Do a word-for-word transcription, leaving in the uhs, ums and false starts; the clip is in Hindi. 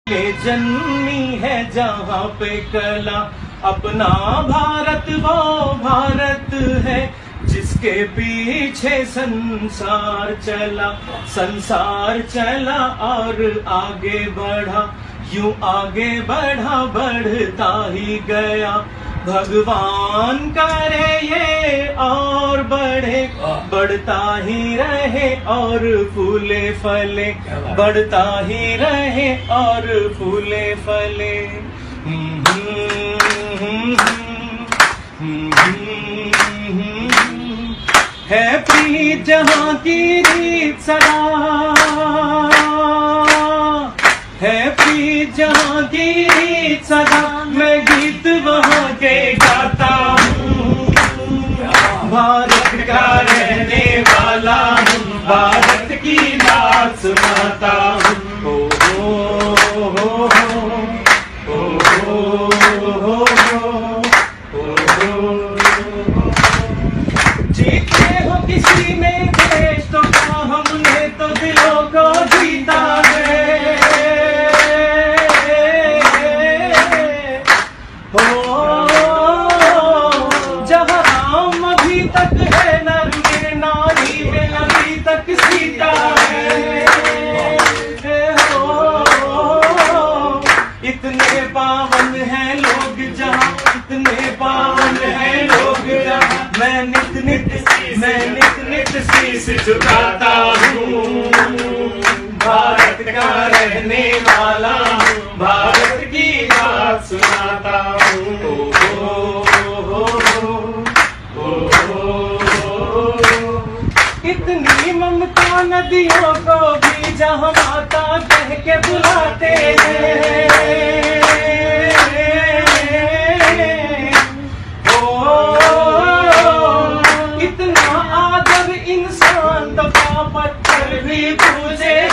जन्मी है जहाँ पे कला, अपना भारत वो भारत है जिसके पीछे संसार चला। संसार चला और आगे बढ़ा, यूं आगे बढ़ा बढ़ता ही गया। भगवान करे ये और बढ़े, बढ़ता ही रहे और फूले फले, बढ़ता ही रहे और फूले फले। है प्रीत जहाँ की रीत सदा, है प्रीत जहाँ की रीत सदा, मैं गीत वहाँ के गाता हूँ। भारत का रहने वाला हूँ, भारत की बात सुनाता हूँ। ओ हो हो हो हो हो हो। जीते हो किसी में देश तो क्या, हमने तो दिलों को जीता है। तक है नर में, नारी में अभी तक सीता है। हो इतने पावन हैं लोग जहाँ, इतने पावन हैं लोग जहाँ, मैं नित नित मैं नित नित शीश झुकाता हूँ। भारत का रहने वाला हूँ, भारत की बात सुनाता हूँ। इतनी ममता नदियों को भी जहाँ माता कह के बुलाते हैं। ओ इतना आदर इंसान तो पत्थर भी पूजे